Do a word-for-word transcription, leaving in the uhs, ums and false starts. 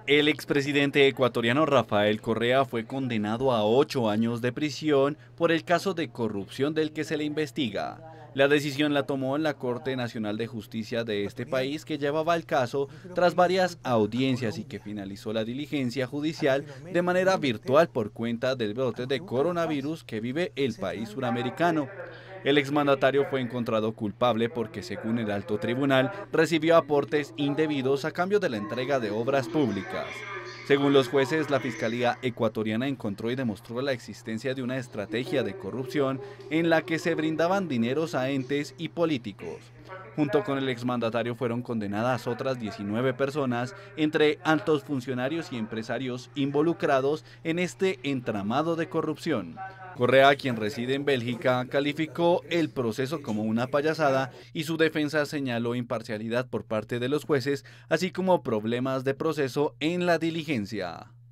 El expresidente ecuatoriano Rafael Correa fue condenado a ocho años de prisión por el caso de corrupción del que se le investiga. La decisión la tomó la Corte Nacional de Justicia de este país, que llevaba el caso tras varias audiencias y que finalizó la diligencia judicial de manera virtual por cuenta del brote de coronavirus que vive el país suramericano. El exmandatario fue encontrado culpable porque, según el alto tribunal, recibió aportes indebidos a cambio de la entrega de obras públicas. Según los jueces, la Fiscalía ecuatoriana encontró y demostró la existencia de una estrategia de corrupción en la que se brindaban dineros a entes y políticos. Junto con el exmandatario fueron condenadas otras diecinueve personas, entre altos funcionarios y empresarios involucrados en este entramado de corrupción. Correa, quien reside en Bélgica, calificó el proceso como una payasada y su defensa señaló imparcialidad por parte de los jueces, así como problemas de proceso en la diligencia.